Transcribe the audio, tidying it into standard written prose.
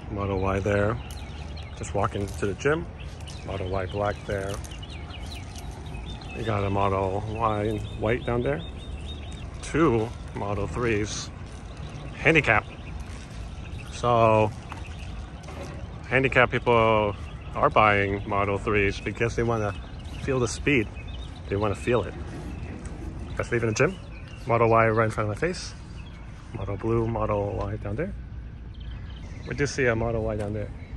Model Y there. Just walking to the gym. Model Y black there. You got a Model Y white down there. 2 Model 3's Handicap. So handicap people are buying Model 3's because they want to feel the speed. They want to feel it. Let's leave in the gym. Model Y right in front of my face. Model blue, Model Y down there. We do see a Model Y down there.